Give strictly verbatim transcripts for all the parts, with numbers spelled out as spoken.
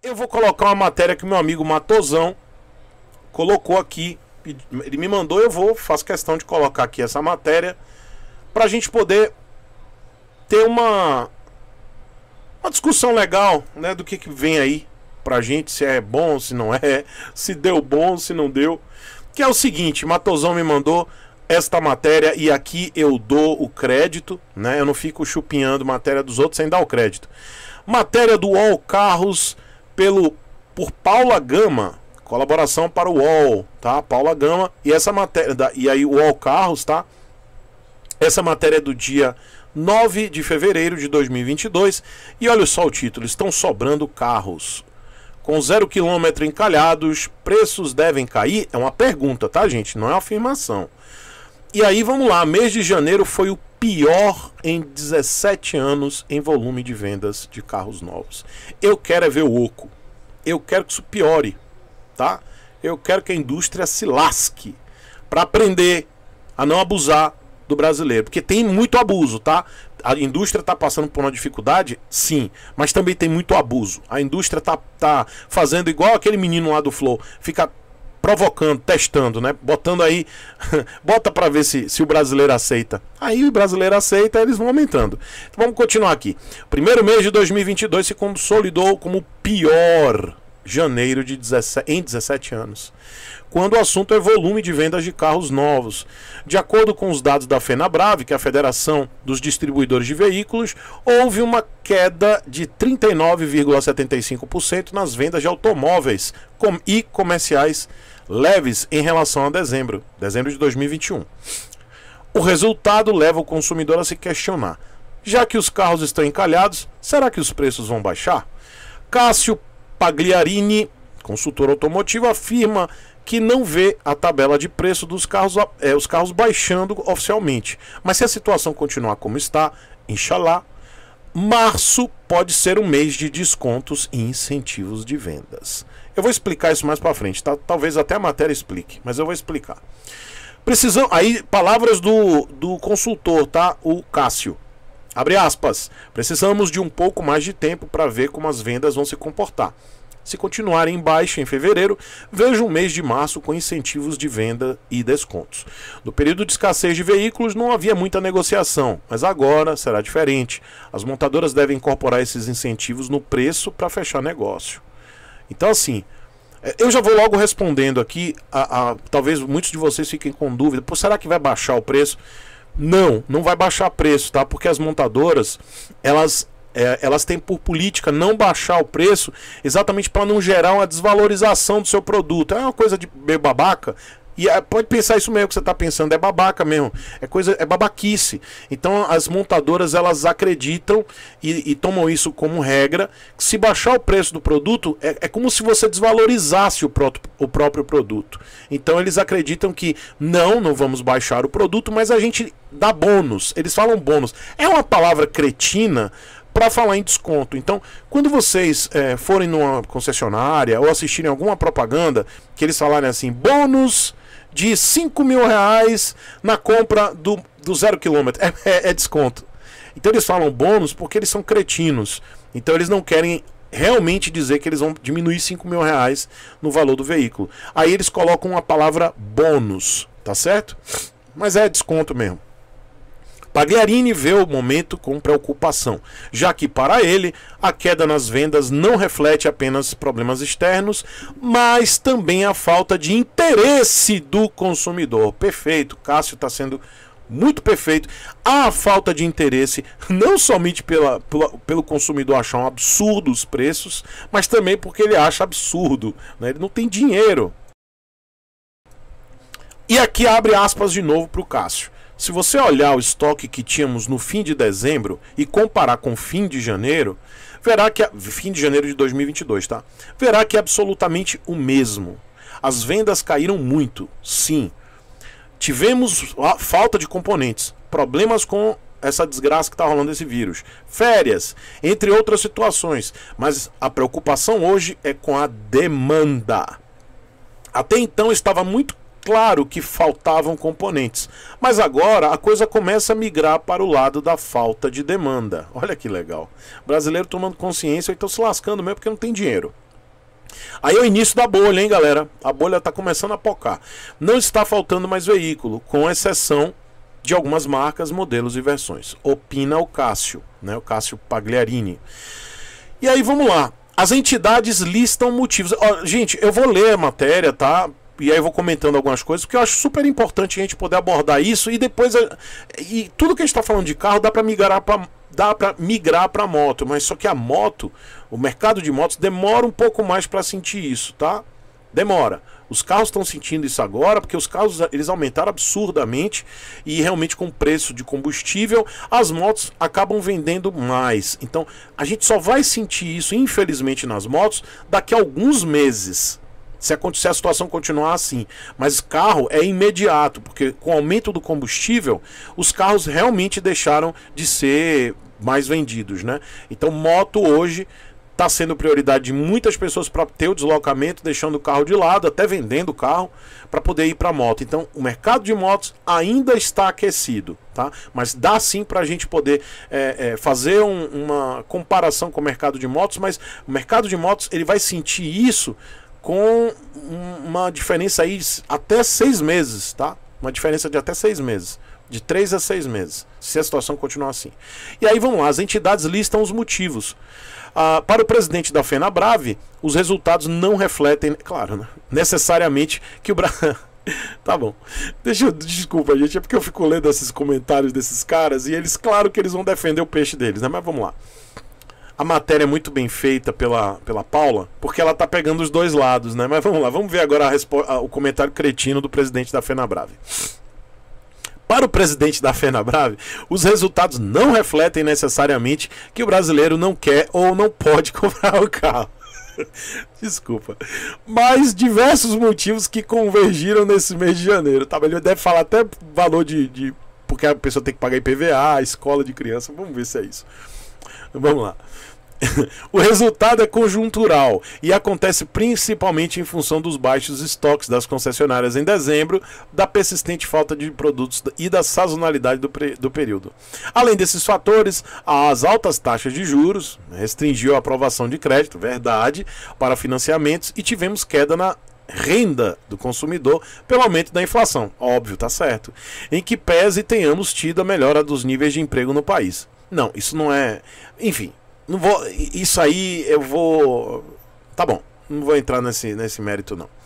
Eu vou colocar uma matéria que o meu amigo Matosão colocou aqui. Ele me mandou, eu vou, faço questão de colocar aqui essa matéria para a gente poder ter uma, uma discussão legal, né, do que, que vem aí pra gente, se é bom, se não é, se deu bom, se não deu. Que é o seguinte, Matosão me mandou esta matéria e aqui eu dou o crédito, né? Eu não fico chupinhando matéria dos outros sem dar o crédito. Matéria do U O L Carros pelo, por Paula Gama, colaboração para o U O L, tá? Paula Gama, e essa matéria, da, e aí o U O L Carros, tá? Essa matéria é do dia nove de fevereiro de dois mil e vinte e dois, e olha só o título, estão sobrando carros. Com zero quilômetro encalhados, preços devem cair? É uma pergunta, tá, gente? Não é uma afirmação. E aí, vamos lá. Mês de janeiro foi o pior em dezessete anos em volume de vendas de carros novos. Eu quero é ver o oco. Eu quero que isso piore, tá? Eu quero que a indústria se lasque para aprender a não abusar do brasileiro. Porque tem muito abuso, tá? A indústria está passando por uma dificuldade, sim, mas também tem muito abuso. A indústria está tá fazendo igual aquele menino lá do Flow, fica provocando, testando, né? Botando aí, bota para ver se, se o brasileiro aceita. Aí o brasileiro aceita, eles vão aumentando. Então, vamos continuar aqui. Primeiro mês de dois mil e vinte e dois se consolidou como o pior janeiro de dezessete, em dezessete anos, quando o assunto é volume de vendas de carros novos. De acordo com os dados da FenaBrave, que é a Federação dos Distribuidores de Veículos, houve uma queda de trinta e nove vírgula setenta e cinco por cento nas vendas de automóveis com, e comerciais leves em relação a dezembro, dezembro de dois mil e vinte e um. O resultado leva o consumidor a se questionar: já que os carros estão encalhados, será que os preços vão baixar? Cássio Pagliarini, consultor automotivo, afirma que não vê a tabela de preço dos carros, é, os carros baixando oficialmente. Mas se a situação continuar como está, inshallah, março pode ser um mês de descontos e incentivos de vendas. Eu vou explicar isso mais para frente, tá? Talvez até a matéria explique, mas eu vou explicar. Precisam, aí, palavras do, do consultor, tá? O Cássio. Abre aspas. Precisamos de um pouco mais de tempo para ver como as vendas vão se comportar. Se continuarem em baixa em fevereiro, vejo um mês de março com incentivos de venda e descontos. No período de escassez de veículos não havia muita negociação, mas agora será diferente. As montadoras devem incorporar esses incentivos no preço para fechar negócio. Então, assim, eu já vou logo respondendo aqui, a, a, talvez muitos de vocês fiquem com dúvida: pô, será que vai baixar o preço? Não, não vai baixar preço, tá? Porque as montadoras, elas... É, elas têm por política não baixar o preço exatamente para não gerar uma desvalorização do seu produto. É uma coisa de meio babaca. E é, pode pensar isso mesmo que você está pensando, é babaca mesmo, é coisa, é babaquice. Então as montadoras, elas acreditam e, e tomam isso como regra, que se baixar o preço do produto é, é como se você desvalorizasse o, pró o próprio produto. Então eles acreditam que não, não vamos baixar o produto, mas a gente dá bônus. Eles falam bônus. É uma palavra cretina para falar em desconto. Então, quando vocês é, forem numa concessionária ou assistirem alguma propaganda que eles falarem assim: bônus de cinco mil reais na compra do, do zero quilômetro, é, é, é desconto. Então eles falam bônus porque eles são cretinos. Então eles não querem realmente dizer que eles vão diminuir cinco mil reais no valor do veículo. Aí eles colocam a palavra bônus, tá certo? Mas é desconto mesmo. Pagliarini vê o momento com preocupação, já que para ele a queda nas vendas não reflete apenas problemas externos, mas também a falta de interesse do consumidor. Perfeito, Cássio está sendo muito perfeito. Há a falta de interesse não somente pela, pela, pelo consumidor achar um absurdo os preços, mas também porque ele acha absurdo, né? Ele não tem dinheiro. E aqui abre aspas de novo para o Cássio. Se você olhar o estoque que tínhamos no fim de dezembro e comparar com o fim de janeiro, verá que... fim de janeiro de dois mil e vinte e dois, tá? Verá que é absolutamente o mesmo. As vendas caíram muito, sim. Tivemos a falta de componentes, problemas com essa desgraça que está rolando esse vírus, férias, entre outras situações. Mas a preocupação hoje é com a demanda. Até então estava muito claro que faltavam componentes, mas agora a coisa começa a migrar para o lado da falta de demanda. Olha que legal. Brasileiro tomando consciência, ou então se lascando mesmo porque não tem dinheiro. Aí é o início da bolha, hein, galera? A bolha está começando a pocar. Não está faltando mais veículo, com exceção de algumas marcas, modelos e versões. Opina o Cássio, né? O Cássio Pagliarini. E aí, vamos lá. As entidades listam motivos. Ó, gente, eu vou ler a matéria, tá? E aí eu vou comentando algumas coisas, porque eu acho super importante a gente poder abordar isso. E depois, e tudo que a gente está falando de carro dá para migrar para dá para migrar para moto, mas só que a moto, o mercado de motos demora um pouco mais para sentir isso, tá? Demora. Os carros estão sentindo isso agora, porque os carros eles aumentaram absurdamente e realmente com o preço de combustível, as motos acabam vendendo mais. Então, a gente só vai sentir isso, infelizmente, nas motos daqui a alguns meses. Se acontecer a situação continuar assim. Mas carro é imediato, porque com o aumento do combustível, os carros realmente deixaram de ser mais vendidos, né? Então moto hoje está sendo prioridade de muitas pessoas para ter o deslocamento, deixando o carro de lado, até vendendo o carro, para poder ir para a moto. Então o mercado de motos ainda está aquecido, tá? Mas dá sim para a gente poder é, é, fazer um, uma comparação com o mercado de motos, mas o mercado de motos ele vai sentir isso com uma diferença aí de até seis meses, tá? Uma diferença de até seis meses. De três a seis meses, se a situação continuar assim. E aí vamos lá, as entidades listam os motivos. Ah, para o presidente da FenaBrave, os resultados não refletem, claro, né, necessariamente que o Brasil... Tá bom. Deixa eu... Desculpa, gente, é porque eu fico lendo esses comentários desses caras e eles, claro que eles vão defender o peixe deles, né? Mas vamos lá. A matéria é muito bem feita pela, pela Paula, porque ela tá pegando os dois lados, né? Mas vamos lá, vamos ver agora a respo... o comentário cretino do presidente da FenaBrave. Para o presidente da FenaBrave, os resultados não refletem necessariamente que o brasileiro não quer ou não pode comprar o carro. Desculpa. Mas diversos motivos que convergiram nesse mês de janeiro. Tá, ele deve falar até valor de, de... porque a pessoa tem que pagar I P V A, escola de criança. Vamos ver se é isso. Vamos lá. O resultado é conjuntural e acontece principalmente em função dos baixos estoques das concessionárias em dezembro, da persistente falta de produtos e da sazonalidade do, do período. Além desses fatores, as altas taxas de juros restringiu a aprovação de crédito, verdade, para financiamentos e tivemos queda na renda do consumidor pelo aumento da inflação. Óbvio, tá certo. Em que pese tenhamos tido a melhora dos níveis de emprego no país. Não, isso não é... Enfim... Não vou, isso aí eu vou... Tá bom, não vou entrar nesse, nesse mérito não.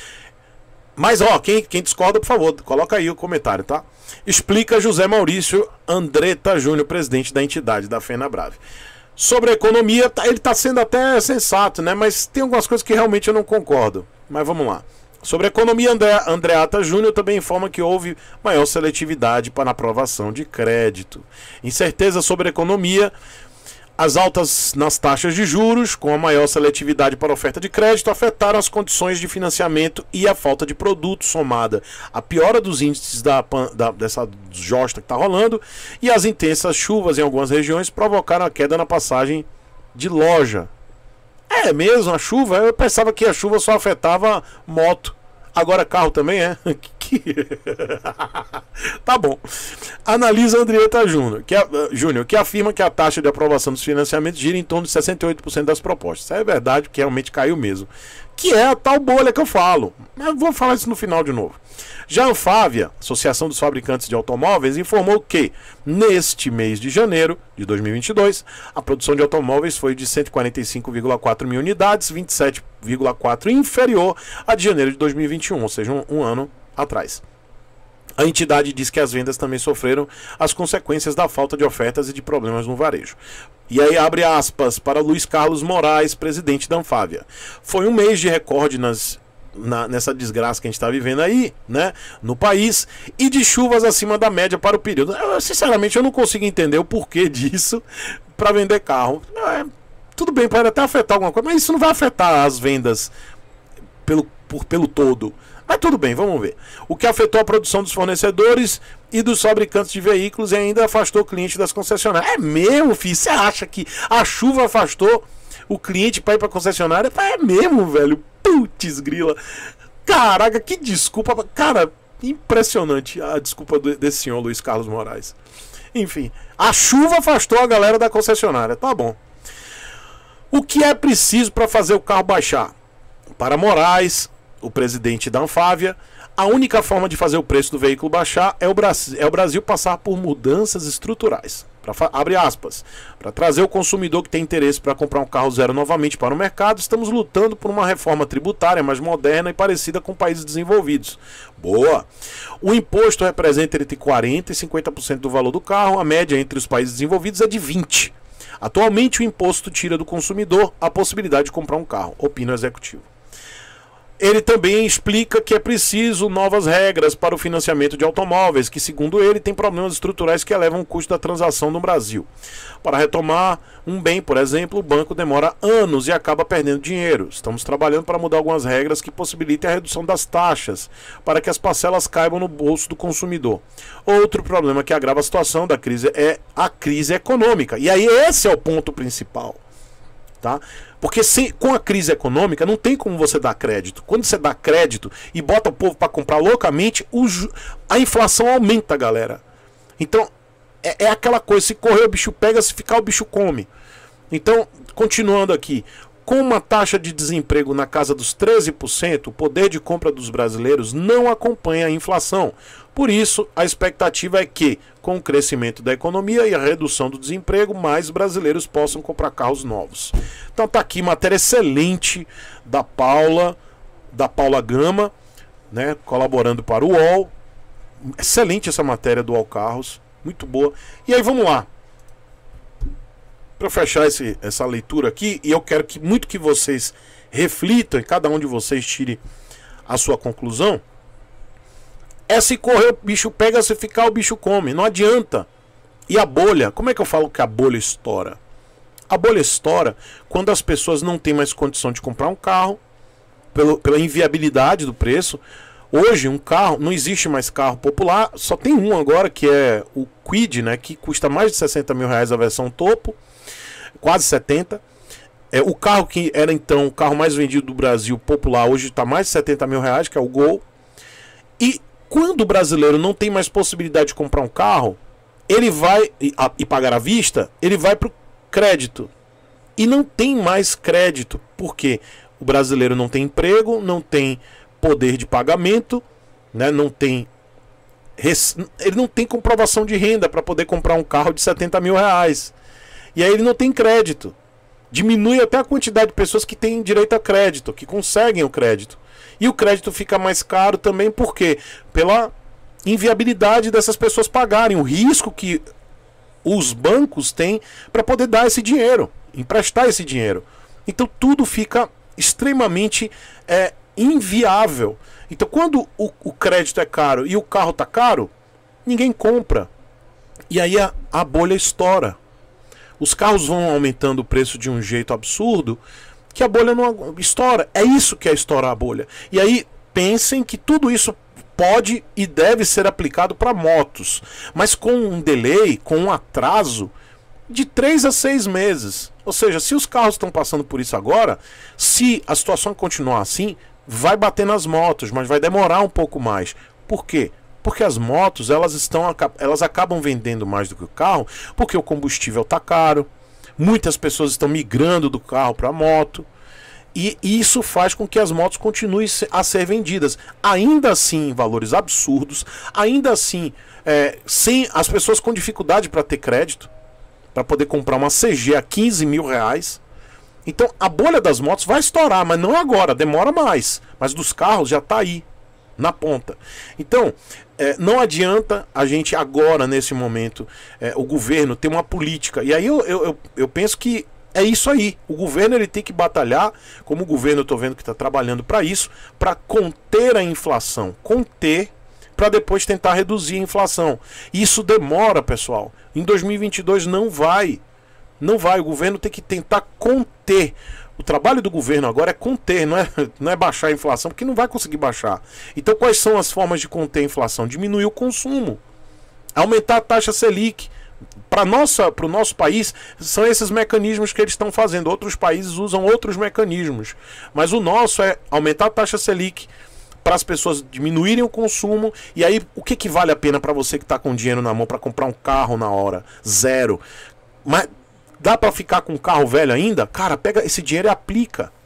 Mas ó, quem, quem discorda, por favor, coloca aí o comentário, tá? Explica José Maurício Andretta Júnior, presidente da entidade da FenaBrave. Sobre a economia, ele tá sendo até sensato, né? Mas tem algumas coisas que realmente eu não concordo. Mas vamos lá. Sobre a economia, André, Andreata Júnior também informa que houve maior seletividade para a aprovação de crédito. Incerteza sobre a economia... As altas nas taxas de juros, com a maior seletividade para a oferta de crédito, afetaram as condições de financiamento e a falta de produto, somada à piora dos índices da, da, dessa josta que está rolando, e as intensas chuvas em algumas regiões provocaram a queda na passagem de loja. É mesmo, a chuva? Eu pensava que a chuva só afetava moto. Agora carro também é? Tá bom. Analisa Andretta Júnior, que, Júnior, que afirma que a taxa de aprovação dos financiamentos gira em torno de sessenta e oito por cento das propostas. Isso é verdade, porque realmente caiu mesmo. Que é a tal bolha que eu falo. Mas vou falar isso no final de novo. Já a Anfávia, Associação dos Fabricantes de Automóveis, informou que, neste mês de janeiro de dois mil e vinte e dois, a produção de automóveis foi de cento e quarenta e cinco vírgula quatro mil unidades, vinte e sete vírgula quatro inferior a de janeiro de dois mil e vinte e um, ou seja, um, um ano atrás. A entidade diz que as vendas também sofreram as consequências da falta de ofertas e de problemas no varejo. E aí abre aspas para Luiz Carlos Moraes, presidente da Anfávia. Foi um mês de recorde nas, na, nessa desgraça que a gente está vivendo aí, né, no país, e de chuvas acima da média para o período. Eu, sinceramente, eu não consigo entender o porquê disso para vender carro. É, tudo bem, pode até afetar alguma coisa, mas isso não vai afetar as vendas pelo, por, pelo todo. Mas tudo bem, vamos ver. O que afetou a produção dos fornecedores e dos fabricantes de veículos e ainda afastou o cliente das concessionárias. É mesmo, filho? Você acha que a chuva afastou o cliente para ir para a concessionária? É mesmo, velho. Putz, grila. Caraca, que desculpa. Cara, impressionante a desculpa desse senhor Luiz Carlos Moraes. Enfim, a chuva afastou a galera da concessionária. Tá bom. O que é preciso para fazer o carro baixar? Para Moraes, o presidente da Anfávia, a única forma de fazer o preço do veículo baixar é o Brasil, é o Brasil passar por mudanças estruturais. Pra, abre aspas. Para trazer o consumidor que tem interesse para comprar um carro zero novamente para o mercado, estamos lutando por uma reforma tributária mais moderna e parecida com países desenvolvidos. Boa! O imposto representa entre quarenta por cento e cinquenta por cento do valor do carro, a média entre os países desenvolvidos é de vinte por cento. Atualmente o imposto tira do consumidor a possibilidade de comprar um carro, opina o executivo. Ele também explica que é preciso novas regras para o financiamento de automóveis, que, segundo ele, tem problemas estruturais que elevam o custo da transação no Brasil. Para retomar um bem, por exemplo, o banco demora anos e acaba perdendo dinheiro. Estamos trabalhando para mudar algumas regras que possibilitem a redução das taxas, para que as parcelas caibam no bolso do consumidor. Outro problema que agrava a situação da crise é a crise econômica. E aí esse é o ponto principal. Tá? Porque se, com a crise econômica não tem como você dar crédito. Quando você dá crédito e bota o povo para comprar loucamente, o, a inflação aumenta, galera. Então é, é aquela coisa, se correr o bicho pega, se ficar o bicho come. Então, continuando aqui, com uma taxa de desemprego na casa dos treze por cento, o poder de compra dos brasileiros não acompanha a inflação. Por isso, a expectativa é que, com o crescimento da economia e a redução do desemprego, mais brasileiros possam comprar carros novos. Então tá aqui, matéria excelente da Paula, da Paula Gama, né, colaborando para o U O L. Excelente essa matéria do U O L Carros, muito boa. E aí vamos lá. Para fechar esse, essa leitura aqui, e eu quero que muito que vocês reflitam e cada um de vocês tire a sua conclusão. É se correr o bicho pega, se ficar o bicho come. Não adianta. E a bolha? Como é que eu falo que a bolha estoura? A bolha estoura quando as pessoas não têm mais condição de comprar um carro, pelo, pela inviabilidade do preço. Hoje um carro, não existe mais carro popular, só tem um agora que é o Kwid, né, que custa mais de sessenta mil reais a versão topo, quase setenta. É, o carro que era então o carro mais vendido do Brasil popular, hoje está mais de setenta mil reais, que é o Gol. E quando o brasileiro não tem mais possibilidade de comprar um carro, ele vai, e, a, e pagar à vista, ele vai para o crédito. E não tem mais crédito, porque o brasileiro não tem emprego, não tem poder de pagamento, né, não tem, ele não tem comprovação de renda para poder comprar um carro de setenta mil reais. E aí ele não tem crédito. Diminui até a quantidade de pessoas que têm direito a crédito, que conseguem o crédito. E o crédito fica mais caro também, por quê? Pela inviabilidade dessas pessoas pagarem, o risco que os bancos têm para poder dar esse dinheiro, emprestar esse dinheiro. Então tudo fica extremamente é, inviável. Então quando o, o crédito é caro e o carro está caro, ninguém compra. E aí a, a bolha estoura. Os carros vão aumentando o preço de um jeito absurdo que a bolha não estoura. É isso que é estourar a bolha. E aí pensem que tudo isso pode e deve ser aplicado para motos, mas com um delay, com um atraso de três a seis meses. Ou seja, se os carros estão passando por isso agora, se a situação continuar assim, vai bater nas motos, mas vai demorar um pouco mais. Por quê? Porque as motos, elas, estão, elas acabam vendendo mais do que o carro, porque o combustível está caro, muitas pessoas estão migrando do carro para a moto, e isso faz com que as motos continuem a ser vendidas, ainda assim em valores absurdos, ainda assim é, sem as pessoas com dificuldade para ter crédito, para poder comprar uma C G a quinze mil reais. Então a bolha das motos vai estourar, mas não agora, demora mais, mas dos carros já está aí, na ponta. Então, é, não adianta a gente agora, nesse momento, é, o governo ter uma política. E aí eu, eu, eu penso que é isso aí. O governo ele tem que batalhar, como o governo eu estou vendo que está trabalhando para isso, para conter a inflação. Conter, para depois tentar reduzir a inflação. E isso demora, pessoal. Em dois mil e vinte e dois não vai. Não vai. O governo tem que tentar conter. O trabalho do governo agora é conter, não é, não é baixar a inflação, porque não vai conseguir baixar. Então quais são as formas de conter a inflação? Diminuir o consumo, aumentar a taxa Selic. Para o nosso país, são esses mecanismos que eles estão fazendo. Outros países usam outros mecanismos. Mas o nosso é aumentar a taxa Selic para as pessoas diminuírem o consumo. E aí, o que, que vale a pena para você que está com dinheiro na mão para comprar um carro na hora? Zero. Mas dá para ficar com um carro velho ainda? Cara, pega esse dinheiro e aplica.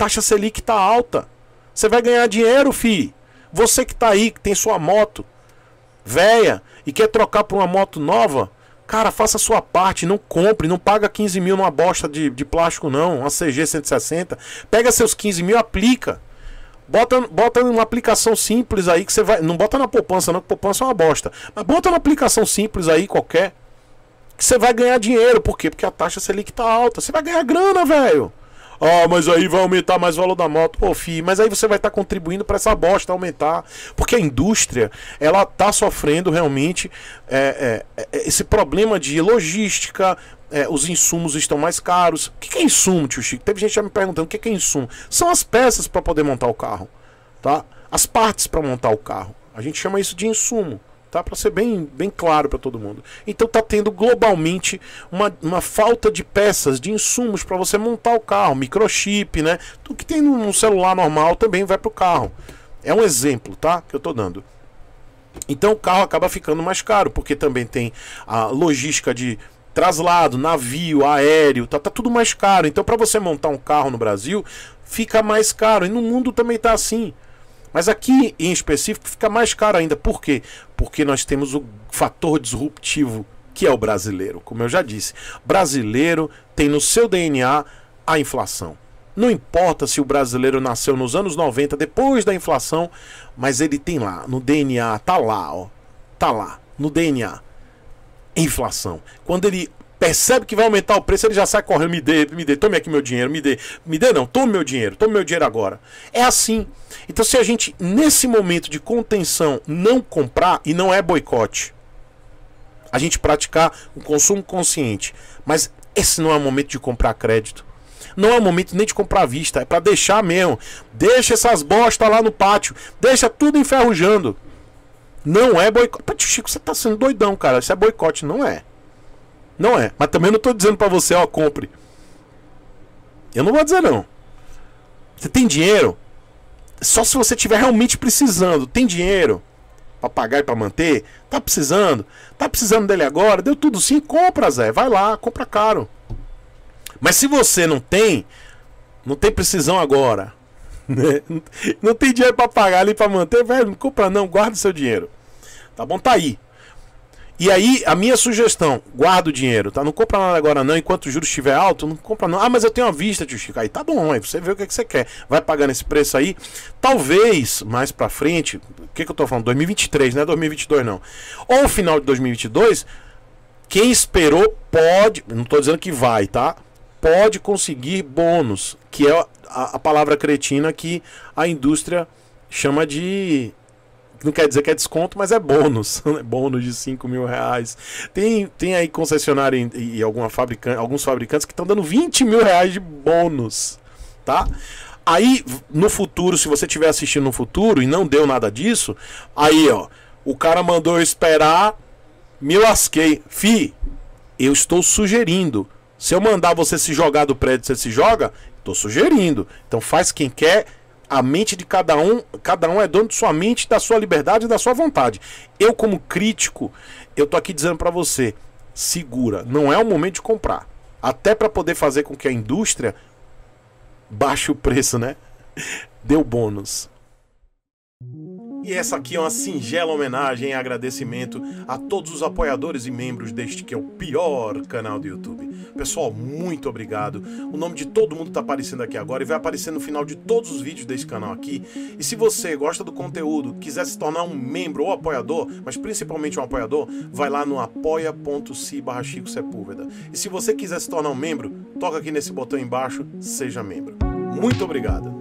taxa Selic tá alta. Você vai ganhar dinheiro, fi. Você que tá aí, que tem sua moto velha e quer trocar por uma moto nova, cara, faça a sua parte, não compre, não paga quinze mil numa bosta de, de plástico não, uma C G cento e sessenta. Pega seus quinze mil, aplica. Bota, bota uma aplicação simples aí que você vai... Não bota na poupança não, que poupança é uma bosta. Mas bota uma aplicação simples aí, qualquer, que você vai ganhar dinheiro. Por quê? Porque a taxa Selic tá alta. Você vai ganhar grana, velho. Ah, mas aí vai aumentar mais o valor da moto. Pô, filho, mas aí você vai estar tá contribuindo para essa bosta aumentar. Porque a indústria, ela tá sofrendo realmente é, é, é, esse problema de logística. É, os insumos estão mais caros. O que, que é insumo, tio Chico? Teve gente já me perguntando o que, que é insumo. São as peças para poder montar o carro, tá? As partes para montar o carro. A gente chama isso de insumo, tá? Para ser bem, bem claro para todo mundo. Então tá tendo globalmente uma, uma falta de peças, de insumos para você montar o carro, microchip, né? Tudo que tem num celular normal também vai pro carro. É um exemplo, tá? Que eu tô dando. Então o carro acaba ficando mais caro, porque também tem a logística de traslado, navio, aéreo, tá, tá tudo mais caro. Então para você montar um carro no Brasil fica mais caro, e no mundo também tá assim. Mas aqui em específico fica mais caro ainda. Por quê? Porque nós temos o fator disruptivo, que é o brasileiro. Como eu já disse, brasileiro tem no seu D N A a inflação. Não importa se o brasileiro nasceu nos anos noventa, depois da inflação, mas ele tem lá, no D N A, tá lá, ó. Tá lá, no D N A. Inflação. Quando ele percebe que vai aumentar o preço, ele já sai correndo, me dê, me dê, tome aqui meu dinheiro, me dê, me dê não, tome meu dinheiro, tome meu dinheiro agora. É assim. Então se a gente, nesse momento de contenção, não comprar, e não é boicote, a gente praticar um consumo consciente, mas esse não é o momento de comprar crédito. Não é o momento nem de comprar à vista, é para deixar mesmo. Deixa essas bostas lá no pátio, deixa tudo enferrujando. Não é boicote. Pô, Chico, você tá sendo doidão, cara. Isso é boicote. Não é. Não é. Mas também não tô dizendo pra você, ó, compre. Eu não vou dizer não. Você tem dinheiro? Só se você tiver realmente precisando. Tem dinheiro pra pagar e pra manter? Tá precisando? Tá precisando dele agora? Deu tudo sim? Compra, Zé. Vai lá, compra caro. Mas se você não tem, não tem precisão agora, não tem dinheiro pra pagar ali pra manter, velho, não compra não, guarda o seu dinheiro. Tá bom? Tá aí. E aí, a minha sugestão, guarda o dinheiro, tá? Não compra nada agora não, enquanto o juros estiver alto, não compra não. Ah, mas eu tenho uma vista, tio Chico. Aí tá bom, aí você vê o que, é que você quer. Vai pagando esse preço aí. Talvez, mais pra frente, o que que eu tô falando? dois mil e vinte e três, não é dois mil e vinte e dois não. Ou final de dois mil e vinte e dois, quem esperou pode, não tô dizendo que vai, tá? Pode conseguir bônus, que é a, a palavra cretina que a indústria chama de... Não quer dizer que é desconto, mas é bônus. Bônus de cinco mil reais. Tem, tem aí concessionária e, e alguma fabricante, alguns fabricantes que estão dando vinte mil reais de bônus. Tá? Aí, no futuro, se você estiver assistindo no futuro e não deu nada disso, aí, ó, o cara mandou eu esperar, me lasquei. Fi, eu estou sugerindo. Se eu mandar você se jogar do prédio, você se joga? Estou sugerindo. Então faz quem quer. A mente de cada um, cada um é dono de sua mente, da sua liberdade e da sua vontade. Eu, como crítico, eu tô aqui dizendo pra você, segura, não é o momento de comprar. Até pra poder fazer com que a indústria baixe o preço, né? Deu bônus. E essa aqui é uma singela homenagem e agradecimento a todos os apoiadores e membros deste que é o pior canal do YouTube. Pessoal, muito obrigado. O nome de todo mundo está aparecendo aqui agora e vai aparecer no final de todos os vídeos desse canal aqui. E se você gosta do conteúdo, quiser se tornar um membro ou apoiador, mas principalmente um apoiador, vai lá no apoia.se barra Chico Sepúlveda. E se você quiser se tornar um membro, toca aqui nesse botão embaixo, seja membro. Muito obrigado.